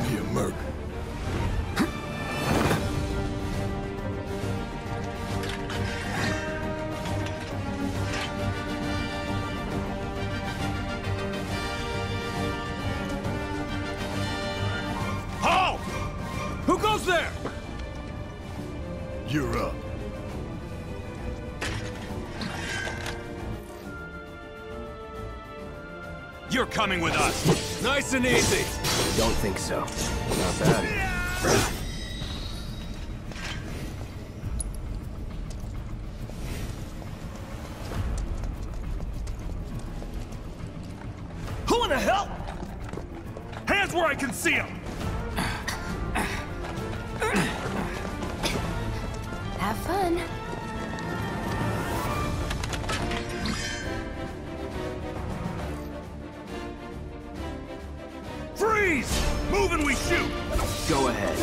Here, Merc. Halt! Who goes there? You're up. You're coming with us. Nice and easy. Don't think so. Not bad. Who in the hell? Hands where I can see them. Have fun. Freeze! Move and we shoot! Go ahead.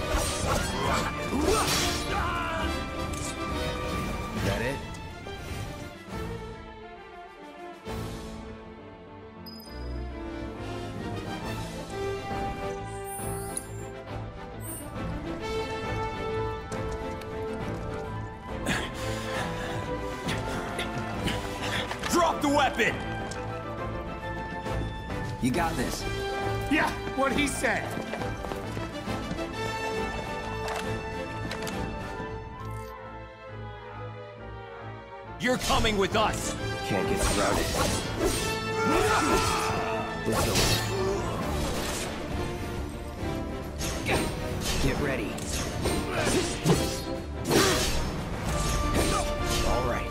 That it? Drop the weapon! You got this. Yeah, what he said. You're coming with us! Can't get surrounded. It's over. Get ready. All right.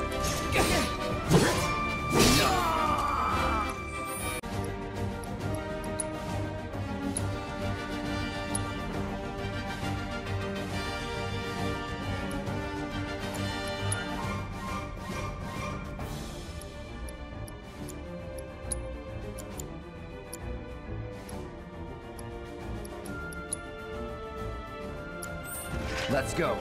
Let's go.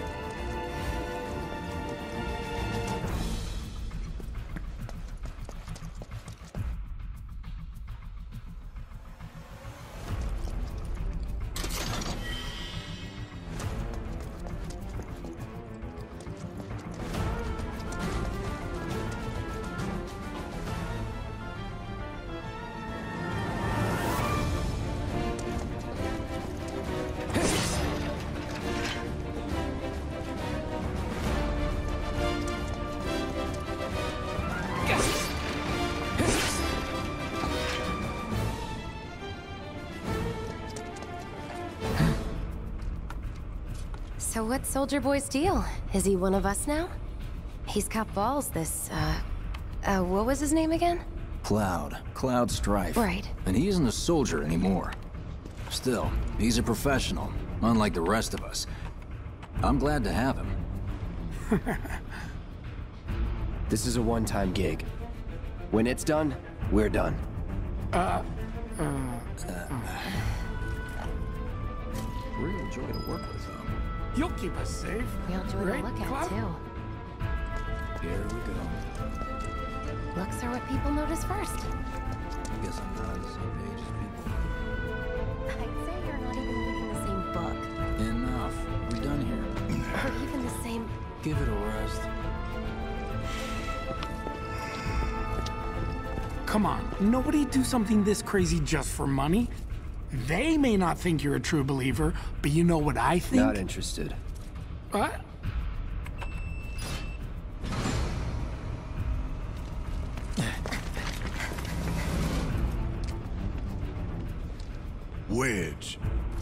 So what's Soldier Boy's deal? Is he one of us now? He's got balls, this, what was his name again? Cloud Strife. Right. And he isn't a soldier anymore. Still, he's a professional, unlike the rest of us. I'm glad to have him. This is a one-time gig. When it's done, we're done. Real joy to work with, though. You'll keep us safe. Real joy right, to look at, Cloud? too. Here we go. Looks are what people notice first. Guess I'm not on the same page as people. I'd say you're not even reading the same book. Enough. We're done here. Or even the same... Give it a rest. Come on, nobody do something this crazy just for money. They may not think you're a true believer, but you know what I think? Not interested. What? Wedge.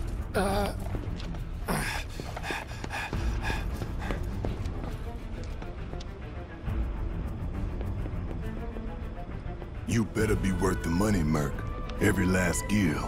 You better be worth the money, Merc. Every last gill.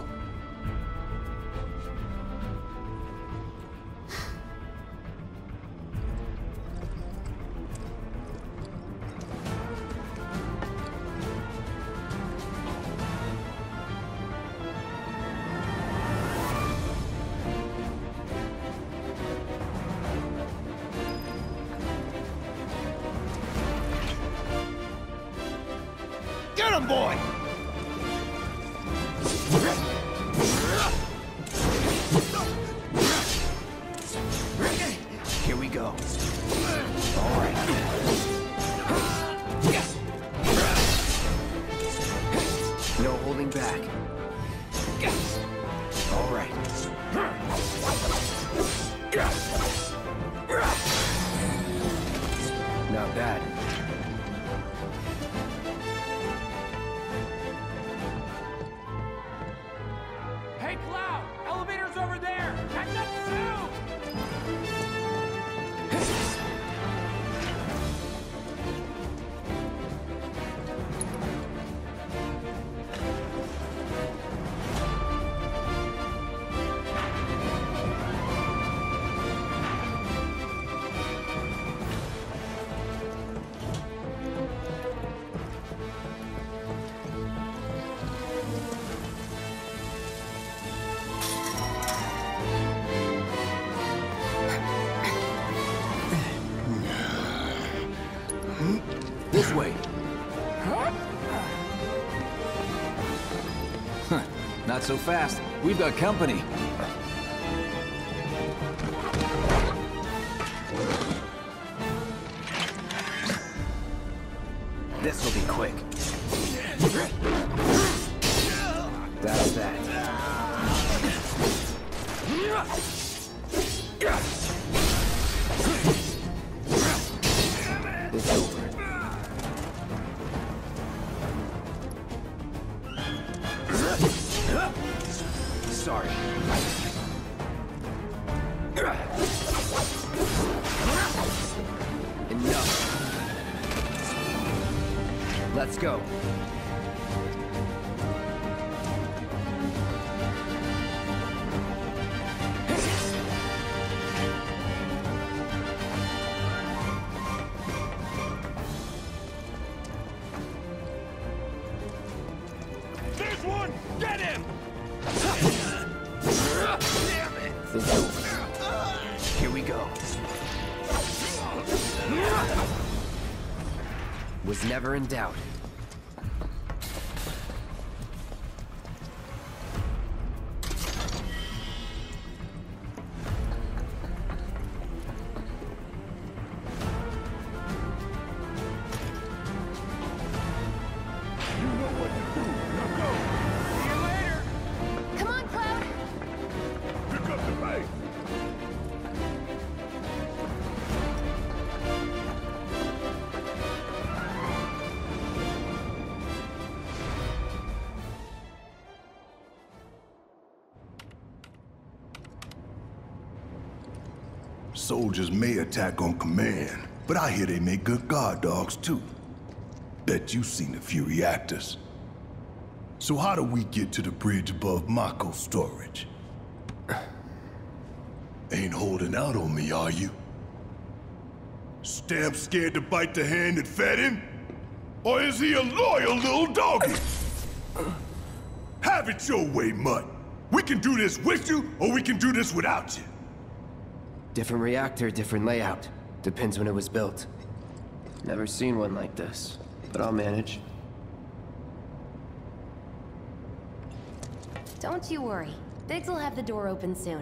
Get him, boy! right. Not bad. Hey, Cloud! Elevator's over there! Catch up soon! This way. Huh. Not so fast. We've got company. This will be quick. That's that. It's over. Sorry. Enough. Let's go. There's one! Get him! It's over. Here we go. Was never in doubt. Come on, Cloud! Pick up the pace! Soldiers may attack on command, but I hear they make good guard dogs too. Bet you've seen a few reactors. So how do we get to the bridge above Mako storage? Ain't holding out on me, are you? Stamp scared to bite the hand that fed him? Or is he a loyal little doggy? Have it your way, Mutt. We can do this with you, or we can do this without you. Different reactor, different layout. Depends when it was built. Never seen one like this, but I'll manage. Don't you worry. Biggs will have the door open soon.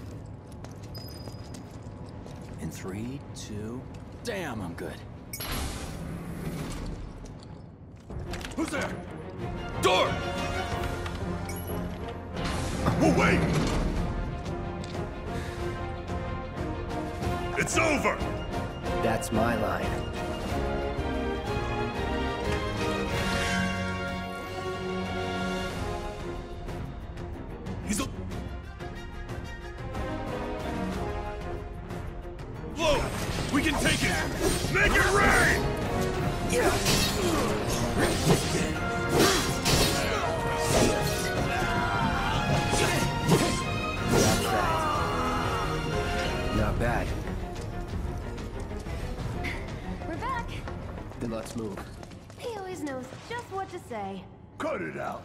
In 3, 2... Damn, I'm good. Who's there? Door! We'll wait! It's over! That's my line. He's a... Whoa! We can take it! Make it rain! That's that. Not bad. We're back! Then let's move. He always knows just what to say. Cut it out.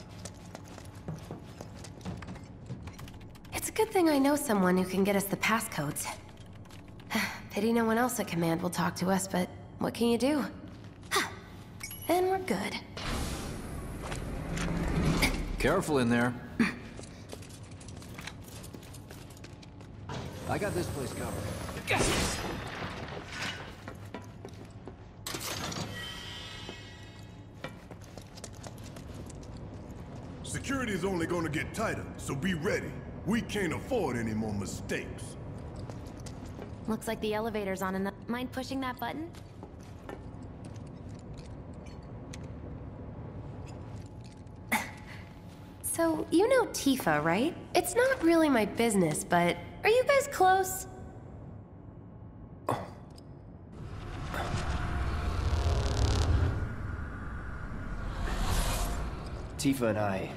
It's a good thing I know someone who can get us the passcodes. Pity no one else at command will talk to us, but what can you do? Then we're good. Careful in there. I got this place covered. Security is only gonna get tighter, so be ready. We can't afford any more mistakes. Looks like the elevator's on in the... Mind pushing that button? So, you know Tifa, right? It's not really my business, but are you guys close? Tifa and I...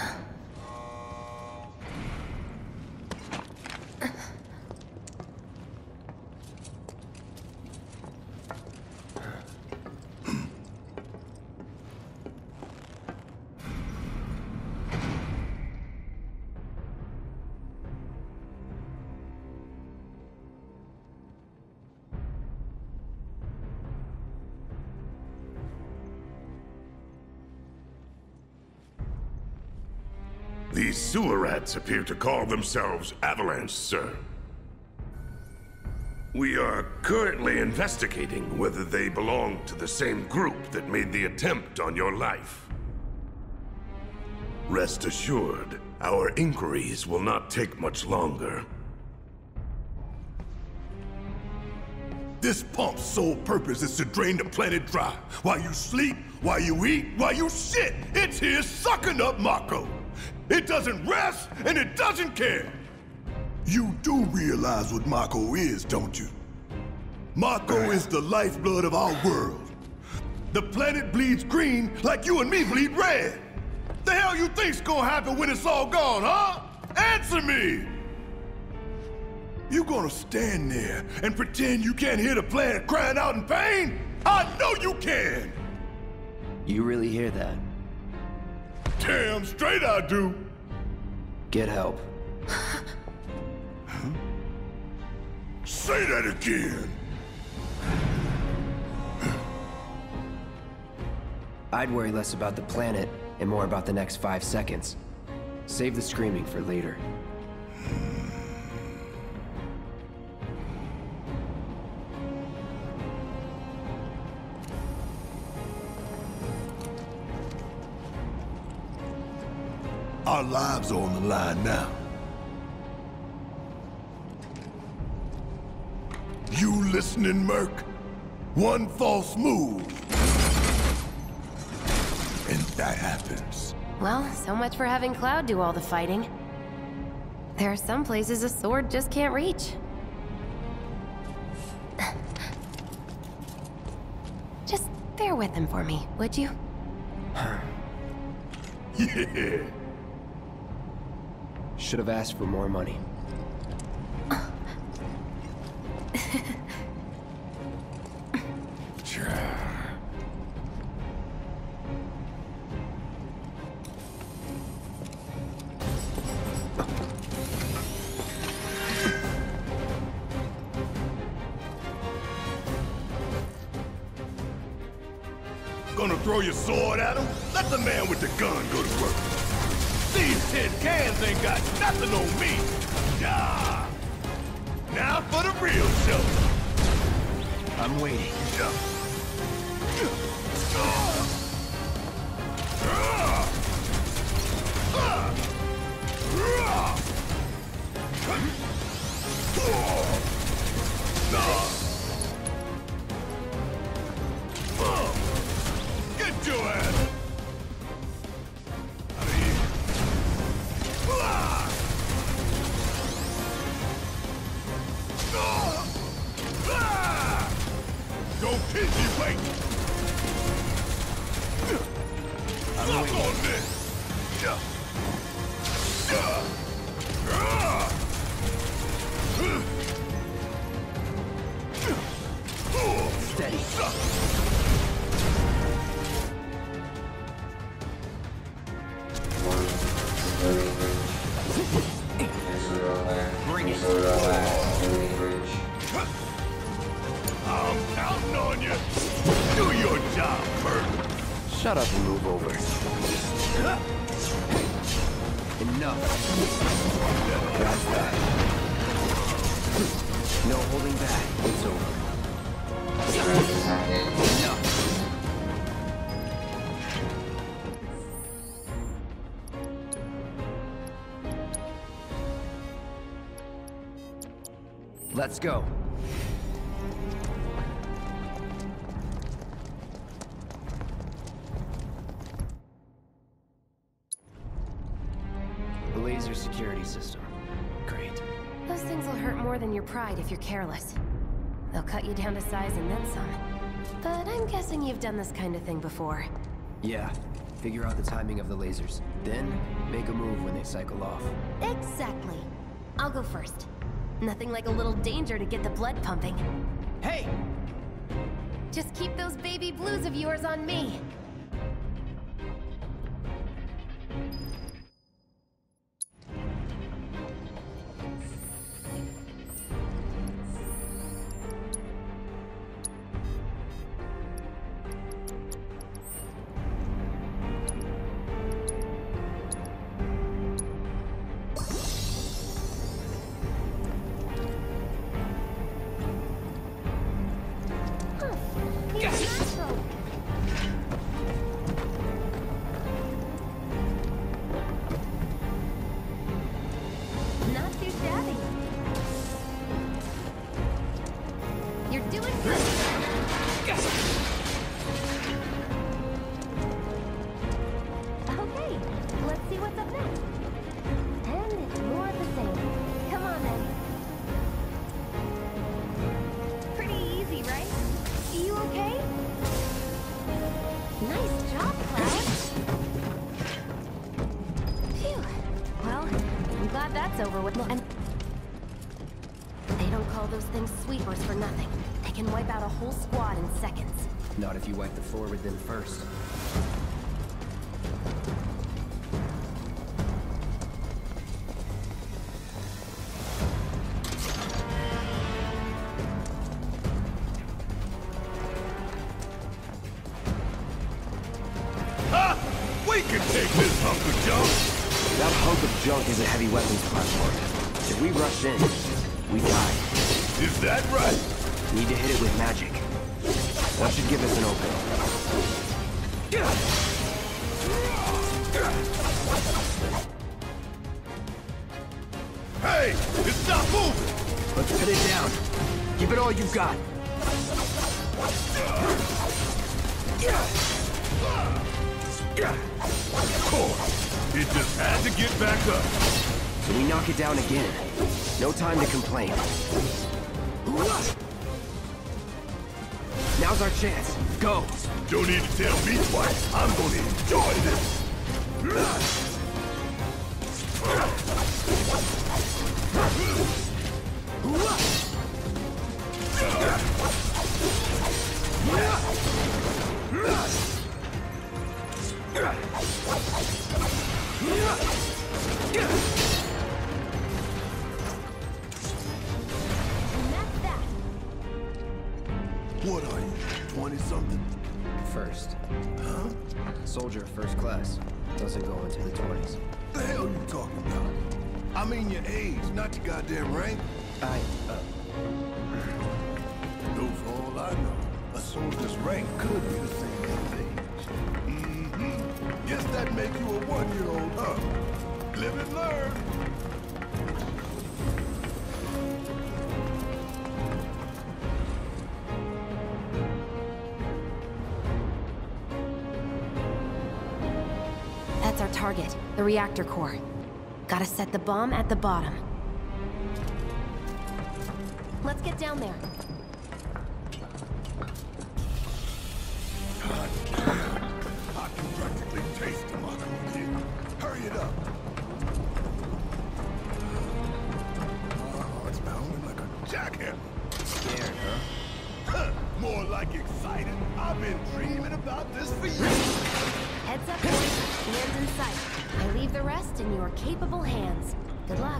These sewer rats appear to call themselves Avalanche, sir. We are currently investigating whether they belong to the same group that made the attempt on your life. Rest assured, our inquiries will not take much longer. This pump's sole purpose is to drain the planet dry. While you sleep, while you eat, while you shit, it's here sucking up Mako. It doesn't rest, and it doesn't care. You do realize what Mako is, don't you? Mako is the lifeblood of our world. The planet bleeds green like you and me bleed red. The hell you think's gonna happen when it's all gone, huh? Answer me! You gonna stand there and pretend you can't hear the planet crying out in pain? I know you can! You really hear that? Damn straight I do! Get help. Say that again! I'd worry less about the planet and more about the next 5 seconds. Save the screaming for later. Our lives are on the line now. You listening, Merc? One false move, and that happens. Well, so much for having Cloud do all the fighting. There are some places a sword just can't reach. Just bear with him for me, would you? Yeah. Should have asked for more money. Gonna throw your sword at him? Let the man with the gun go to work. These tin cans ain't got nothing on me. Yeah. Now for the real show. I'm waiting. Get your ass out of here. Don't keep me waiting. Look on this. Steady. Bring it. I'm counting on you. Do your job, Bert. Shut up and move over. Enough. That's that. No holding back. It's over. Enough. Let's go. The laser security system. Great. Those things will hurt more than your pride if you're careless. They'll cut you down to size and then some. But I'm guessing you've done this kind of thing before. Yeah. Figure out the timing of the lasers. Then, make a move when they cycle off. Exactly. I'll go first. Nothing like a little danger to get the blood pumping. Hey! Just keep those baby blues of yours on me. Not too shabby. You're doing good. Okay, let's see what's up next. And it's more of the same. Come on then. Pretty easy, right? You okay? Nice job, Cloud. Phew. Well, I'm glad that's over with. And they don't call those things sweepers for nothing. They can wipe out a whole squad in seconds. Not if you wipe the floor with them first. Ha! We can take this hunk of junk! That hunk of junk is a heavy weapons platform. If we rush in, we die. Is that right? Need to hit it with magic. That should give us an opening. Hey! Stop moving! Let's put it down. Give it all you've got. Of course! It just had to get back up. So we knock it down again. No time to complain. Now's our chance. Go! Don't need to tell me twice. I'm gonna enjoy this. And that's that. What are you, 20-something? First. Huh? Soldier of first class. Doesn't go into the 20s. The hell you talking about? I mean your age, not your goddamn rank. No, for all I know, a soldier's rank could be the same as age. Mm-hmm. Guess that make you a 1-year-old, huh? Live and learn. That's our target, the reactor core. Gotta set the bomb at the bottom. Let's get down there. God damn. I can practically taste democracy. Hurry it up. Oh, it's pounding like a jackhammer. Scared, huh? Huh, more like excited. I've been dreaming about this for years. Heads up, boys. The end's in sight. I leave the rest in your capable hands. Good luck.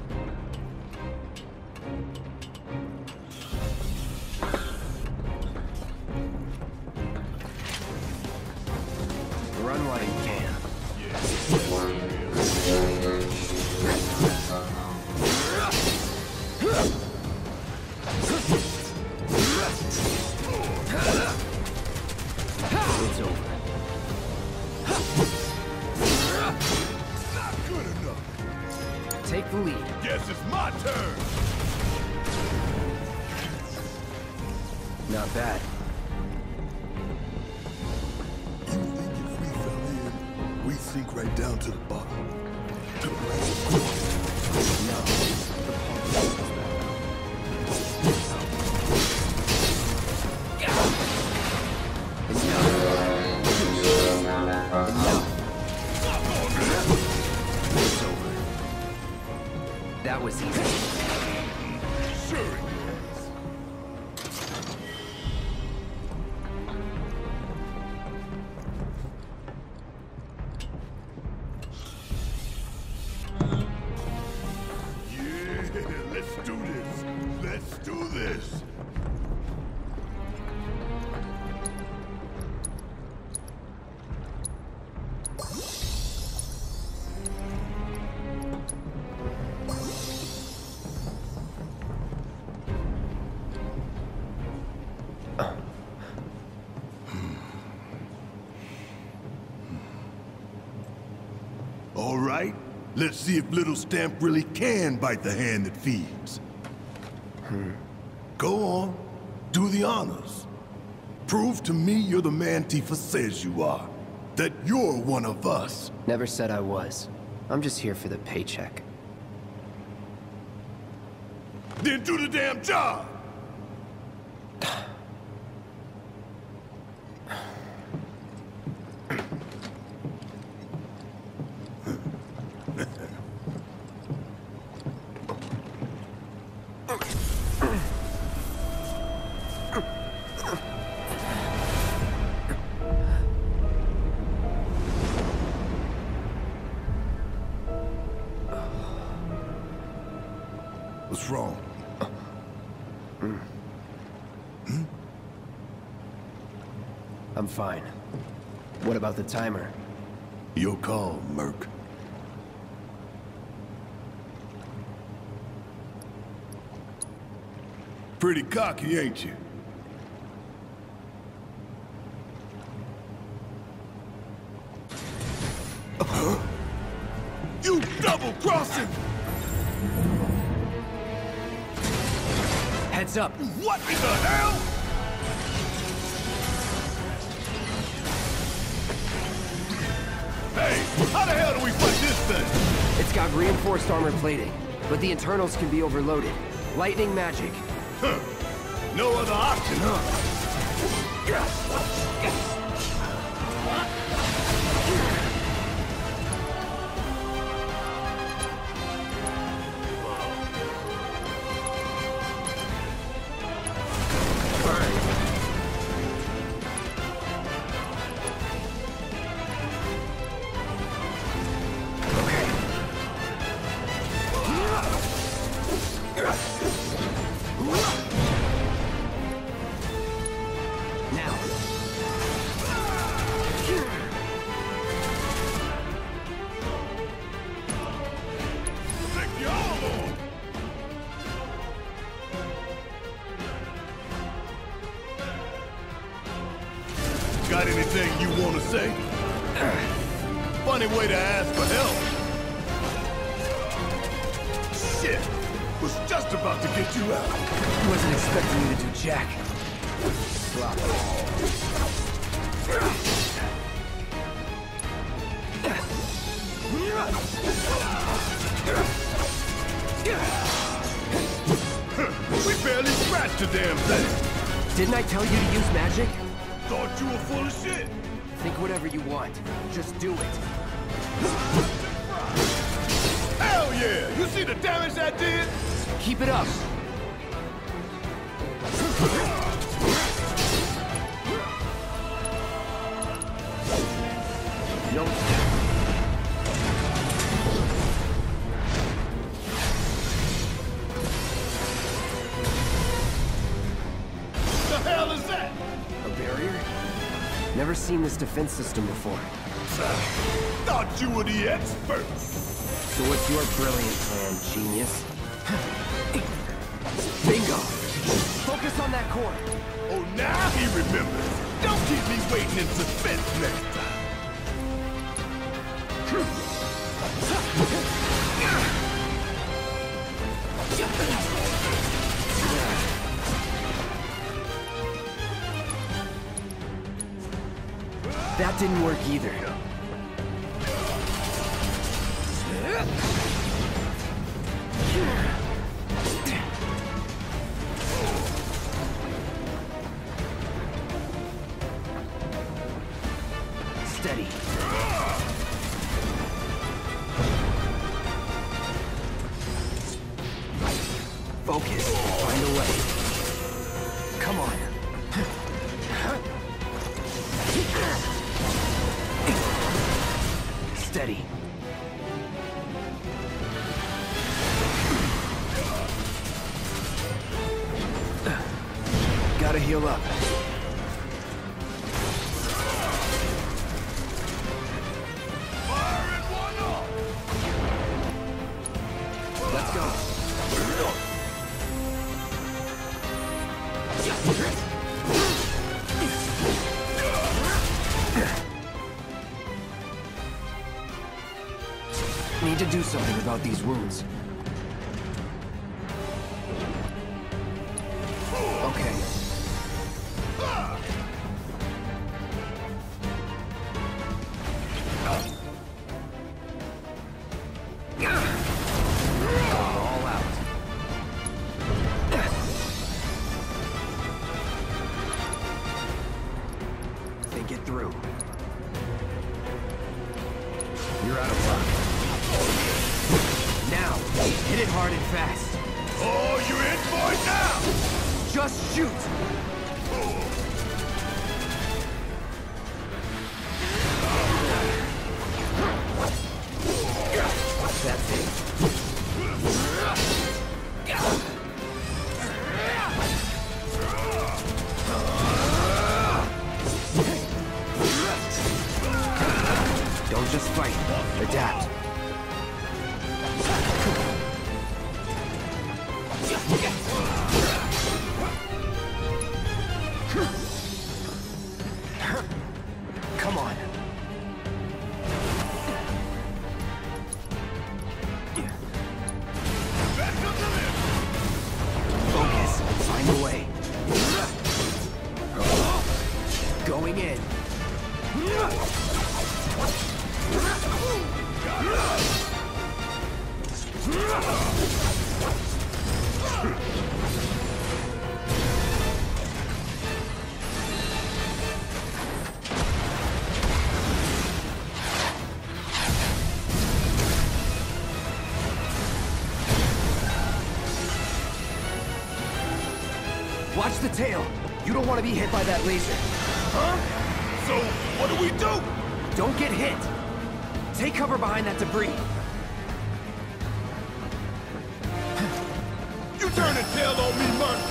Run while you can. It's over. Not good enough. Take the lead. Guess it's my turn. Not bad. You think if we fell in, we'd sink right down to the bottom? To the ground? No. It's over. That was easy. Sure it was. Yeah, let's do this. Let's do this. All right, let's see if Little Stamp really can bite the hand that feeds. Go on, do the honors. Prove to me you're the man Tifa says you are. That you're one of us. Never said I was. I'm just here for the paycheck. Then do the damn job! What's wrong? I'm fine. What about the timer? Your call, Merc. Pretty cocky, ain't you? You double-crossing! Heads up! What in the hell? Hey, how the hell do we fight this thing? It's got reinforced armor plating, but the internals can be overloaded. Lightning magic. Huh. No other option, huh? Got anything you want to say? Funny way to ask for help. Shit! Was just about to get you out. Wasn't expecting you to do jack. We barely scratched the damn thing. Didn't I tell you to use magic? Thought you were full of shit. Think whatever you want. Just do it. Hell yeah! You see the damage that did? Keep it up. No. The hell is that? A barrier? Never seen this defense system before. Thought you were the expert. So what's your brilliant plan, genius? Bingo! Focus on that core. Oh, now he remembers. Don't keep me waiting in suspense next time. That didn't work either. Steady. Focus. Find a way. Come on. Steady. Gotta heal up. Let's go. Need to do something about these wounds. Okay. All out. Think it through. You're out of luck. Now, hit it hard and fast. Oh, you're in for it now! Just shoot! That's it. Don't just fight. Adapt. Come on. Focus. Find a way. Going in. Watch the tail. You don't want to be hit by that laser. Huh? So, what do we do? Don't get hit. Take cover behind that debris. You turn the tail on me, man!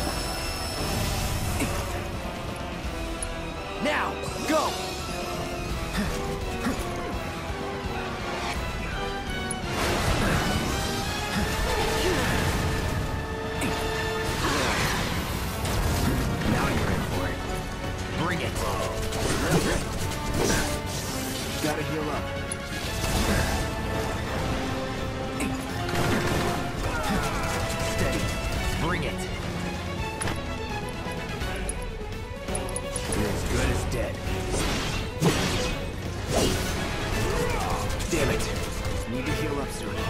Now, go! Now you're in for it. Bring it. Gotta heal up. Steady. Bring it. You're as good as dead. Damn it. Need to heal up soon.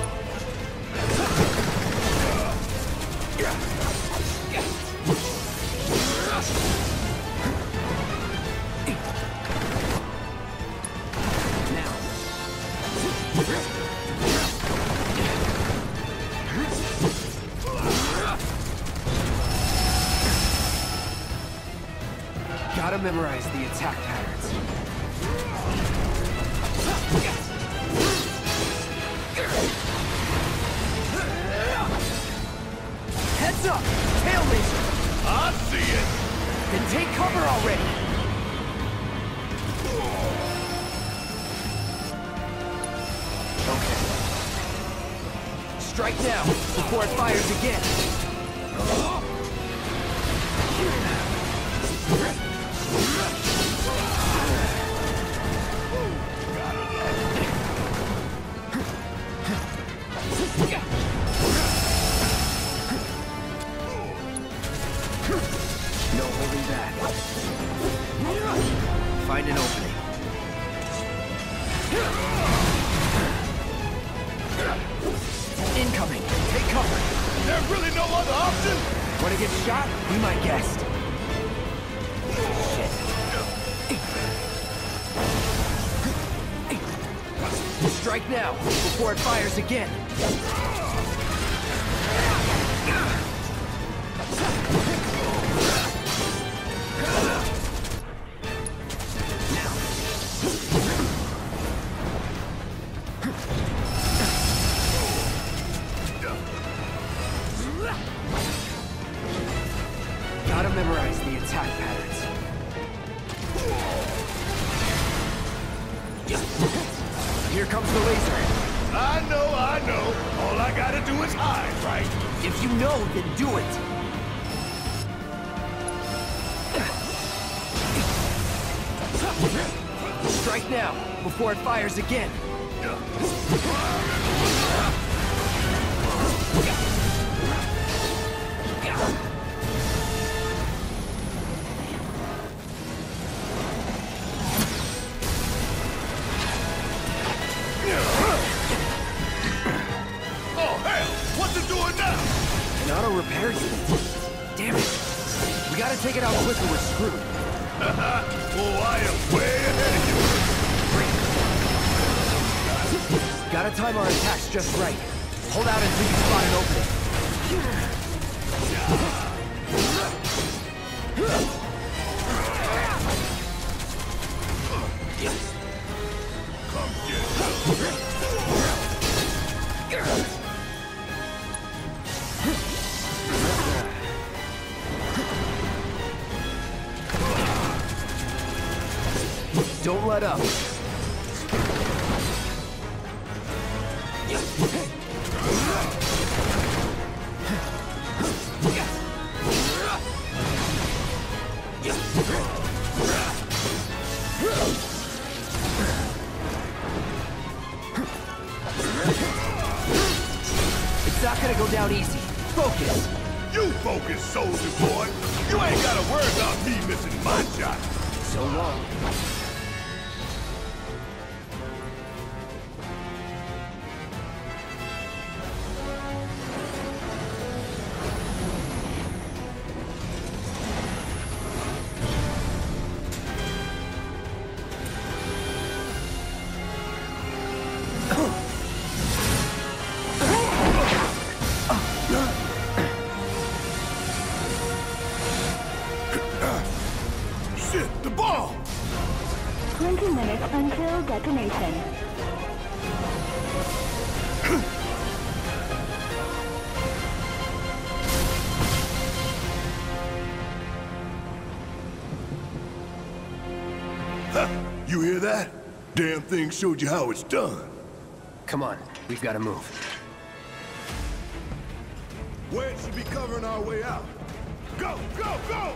Gotta memorize the attack patterns. Heads up! Tail laser! I see it! Then take cover already! Okay. Strike now, before it fires again! No holding back. Find an opening. really no other option? Wanna get shot? Be my guest. Shit. Strike now, before it fires again. Gotta memorize the attack patterns. Here comes the laser. I know. All I gotta do is hide, right? If you know, then do it. Strike now, before it fires again. An auto repair unit. Damn it. We gotta take it out quick or we're screwed. Oh, I am way ahead of you. Gotta time our attacks just right. Hold out until you spot an opening. Come get Don't let up. It's not gonna go down easy. Focus. You focus, soldier boy. You ain't gotta worry about me missing my shot. So long. Shit, the ball! 20 minutes until detonation. You hear that? Damn thing showed you how it's done. Come on, we've gotta move. Where should be covering our way out? Go, go, go!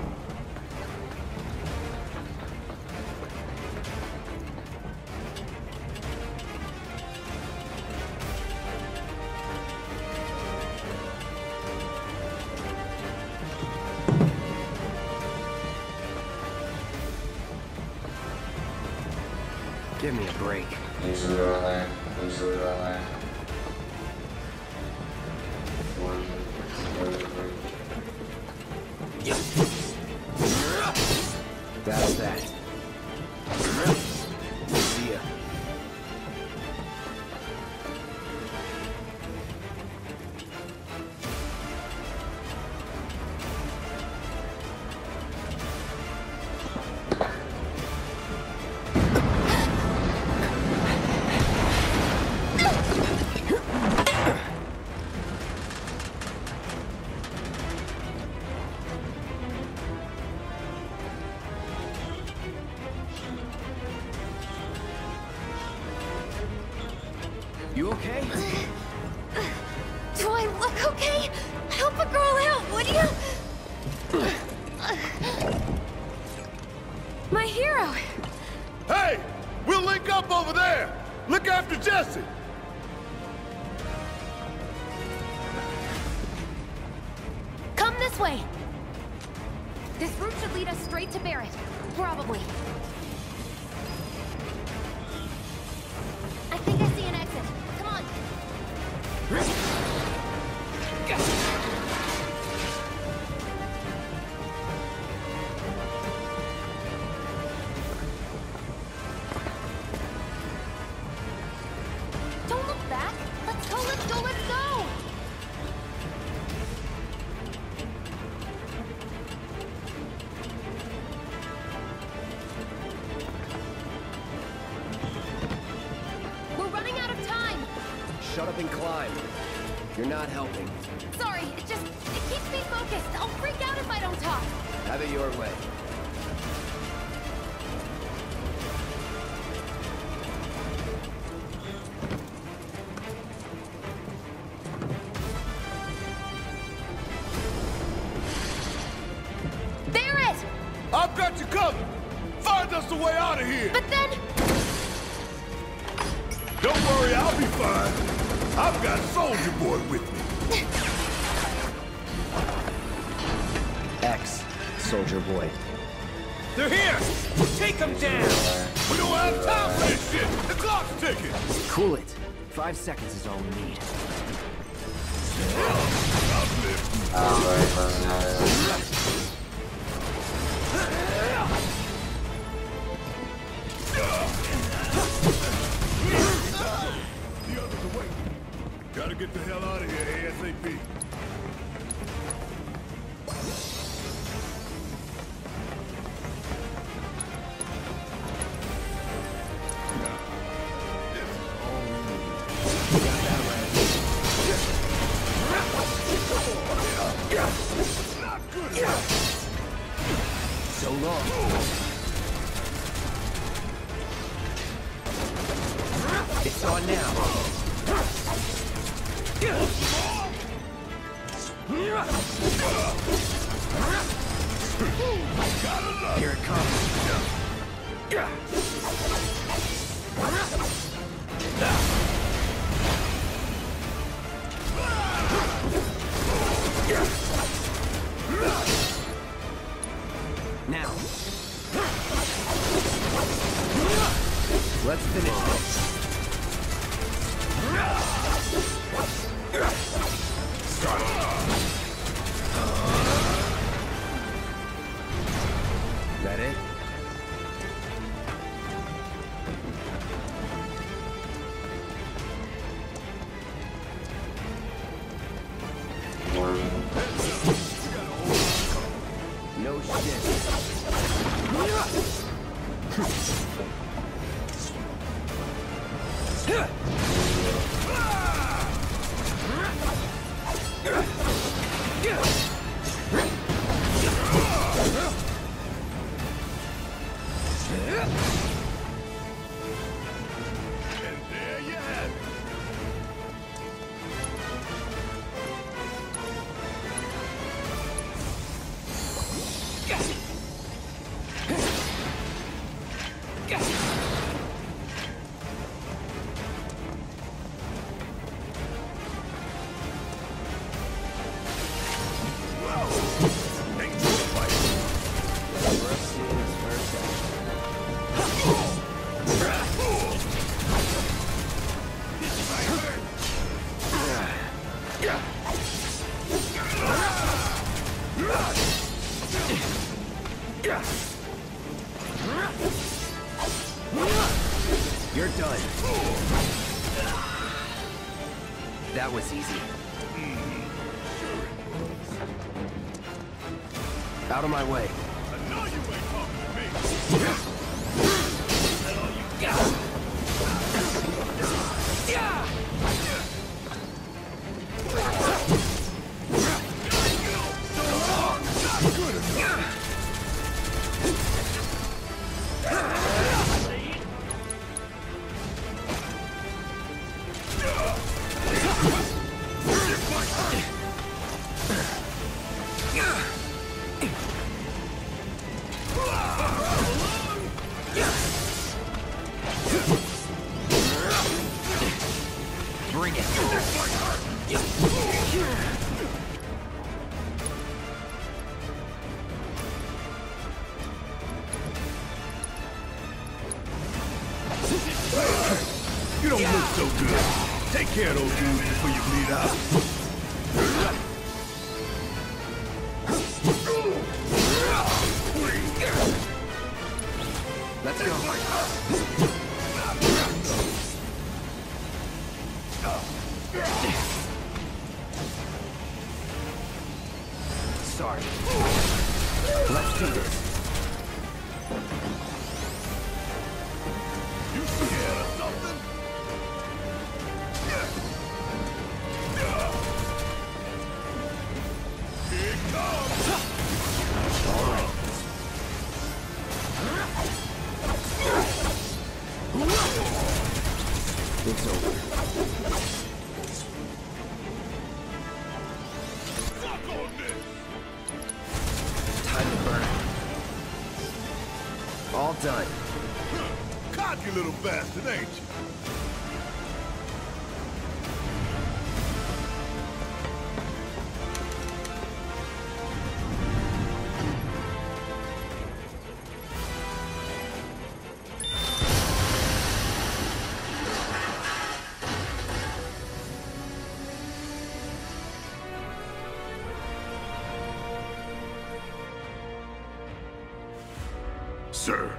Give me a break. That's that. See ya. You okay? Do I look okay? Help a girl out, would you? My hero! Hey! We'll link up over there! Look after Jesse! Come this way! This route should lead us straight to Barrett. Probably. I think I see an exit. Come on! and climb. You're not helping. Sorry, it keeps me focused. I'll freak out if I don't talk. Have it your way. I've got you covered! Find us a way out of here! But then... Don't worry, I'll be fine. I've got Soldier Boy with me. X, Soldier Boy. They're here! Take them down! We don't have time for this shit! The clock's ticking! Cool it. 5 seconds is all we need. The others away. Gotta get the hell out of here ASAP. So long. It's on now. Here it comes. Now. Let's finish this. That it? No shit. And there you have it. You're done. That was easy. Out of my way. I know you ain't talking to me. That's all you got. Not good enough. Bring it. You don't look so good. Take care of those dudes before you bleed out. Let's go. Sorry. Let's do this. You scared of something? done. Cocky little bastard, ain't you? Sir.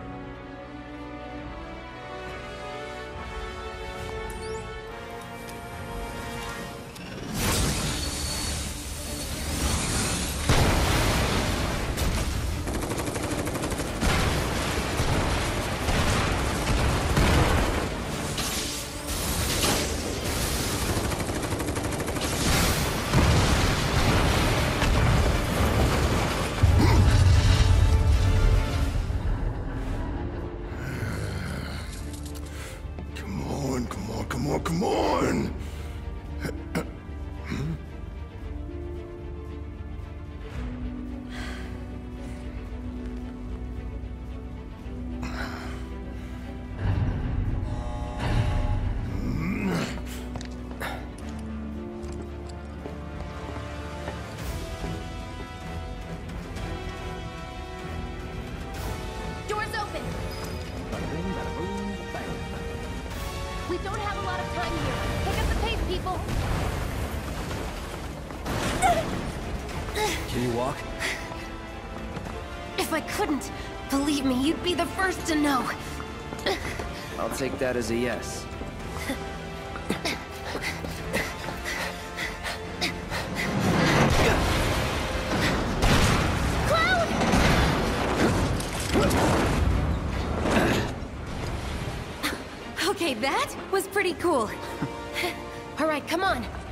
Come on! Doors open! We don't have a lot of time here. Pick up the pace, people! Can you walk? If I couldn't, believe me, you'd be the first to know. I'll take that as a yes. Okay, that was pretty cool. All right, come on.